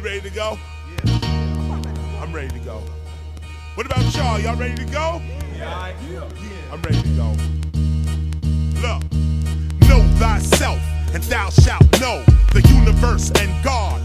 ready to go? Yeah. I'm ready to go. What about y'all? Y'all ready to go? Yeah. I'm ready to go. Look. Know thyself, and thou shalt know the universe and God.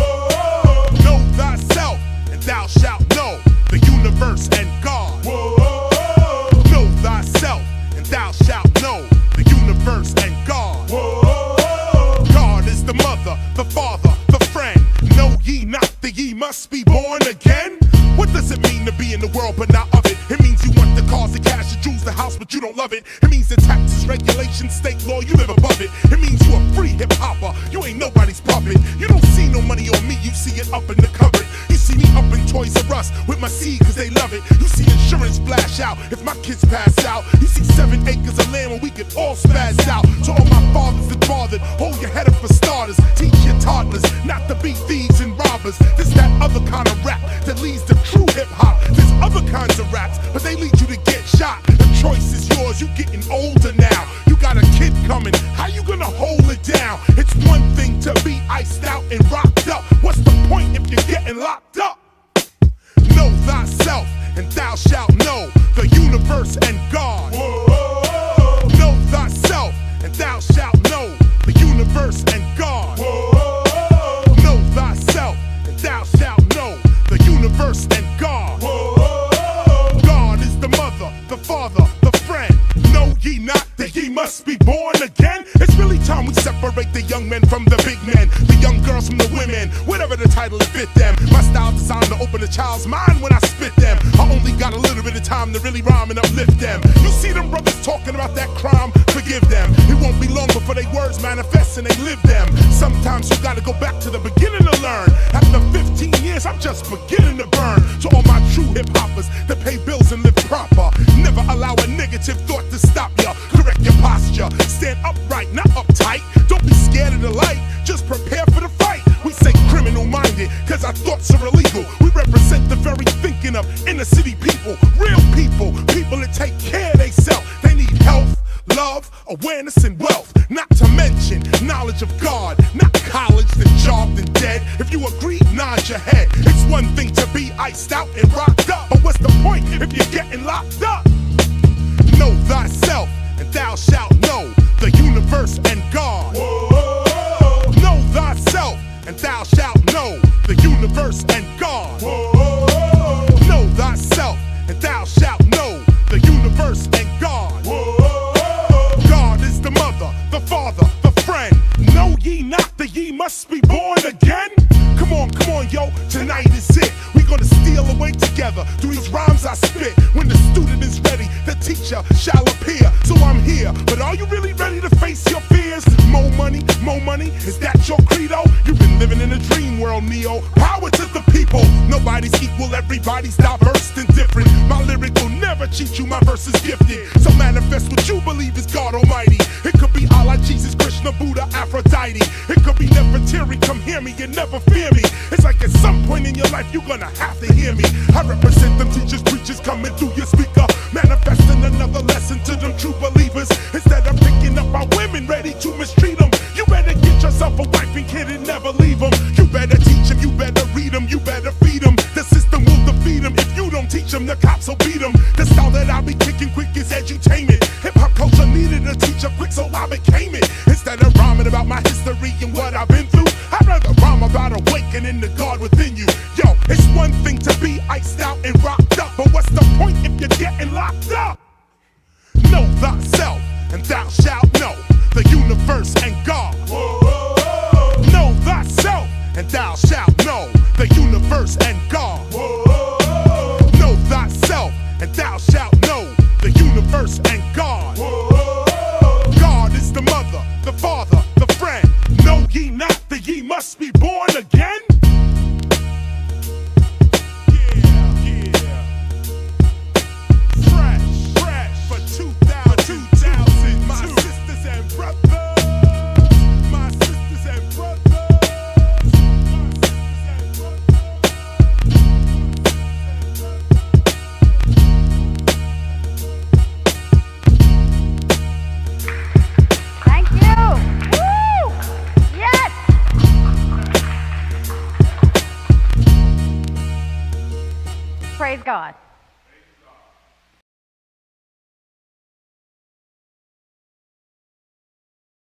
Whoa. Know thyself, and thou shalt know the universe and God. Whoa. Know thyself, and thou shalt know the universe and God. Whoa. God is the mother, the father, the friend. Know ye not that ye must be born again? What does it mean to be in the world but not of it? It means you want the cars, the cash, the jewels, the house, but you don't love it. It means the taxes, regulations, state law, you live above it. It means you a free hip-hopper, you ain't nobody's puppet. You don't see no money on me, you see it up in the cupboard. You see me up in Toys R Us with my seed cause they love it. You see insurance flash out if my kids pass out. You see 7 acres of land where we can all spaz out. To all my fathers that bothered, hold your head up for starters. Teach your toddlers not to be thieves and robbers. This that other kind of rap that leads to true hip-hop. There's other kinds of raps, but they lead you to get shot. The choice is yours, you getting older now. You got a kid coming, how you gonna hold it down? It's one thing to be iced out and rocked up. What's the point if you're getting locked up? Know thyself, and thou shalt know the universe and God. Whoa. Know thyself, and thou shalt know the universe and God. Whoa. Know thyself, and thou shalt know the universe and God. Whoa. God is the mother, the father, the friend. Know ye not that ye must be born again? It's really time we separate the young men from the big men, the young girls from the women, whatever the title to fit them. My style designed to open a child's mind when I spit them. I only got a little bit of time to really rhyme and uplift them. You see them brothers talking about that crime, forgive them. It won't be long before they words manifest and they live them. Sometimes you gotta go back to the beginning to learn. After 15 years, I'm just beginning to burn. To all my true hip-hoppers that pay bills and live proper, never allow a negative thought to stop ya. Correct your posture, stand upright, not uptight. Don't be scared of the light, just prepare for the fight. We say criminal-minded, cause our thoughts are illegal. We represent the very thinking of inner city people, real people, people that take care of themselves. They need health, love, awareness, and wealth. Not to mention knowledge of God, not college, then job, then dead. If you agree, nod your head. It's one thing to be iced out and rocked up, but what's the point if you're getting locked up? Know thyself, and thou shalt know the universe and God. Whoa. Know thyself, and thou shalt know the universe and God. Whoa. Know thyself, and thou shalt know the universe and God. Whoa. God is the mother, the father, the friend. Know ye not that ye must be born again? Come on, yo, tonight is it. We gonna steal away together through these rhymes I spit. When the student is ready, the teacher shall appear. So I'm here, but are you really ready to face your fears? More money, is that your credo? You've been living in a dream world, Neo. Power to the people. Nobody's equal, everybody's diverse and different. My lyric will never cheat you, my verse is gifted. So manifest what you believe is God Almighty. It could be Allah, Jesus, Krishna, Buddha, Aphrodite. It could be Nefertiti, come hear me and never fear me. It's like at some point in your life you're gonna have to hear me. I represent them teachers, preachers coming through your speaker, manifesting another lesson to them true believers. Instead of picking up our women ready to mistreat them, you better get yourself a wife and kid and never leave them. You better teach them, you better read them, you better feed them. The system will defeat them if you don't teach them. The cops will beat them. The style that I be kicking quick is edutainment. Hip-hop culture needed a teacher quick, so I became it. Instead of rhyming about my history and what I've been through, I'd rather rhyme about awakening the God within you. Yo, it's one thing to be iced out and rocked up, but what's the point if you're getting locked up? Know thyself, and thou shalt know the universe and God. Whoa. Know thyself, and thou shalt know the universe and God. Whoa. Know thyself, and thou shalt know the universe and God. Whoa. God is the mother, the father, the friend. Know ye not that ye must be born again? Praise God.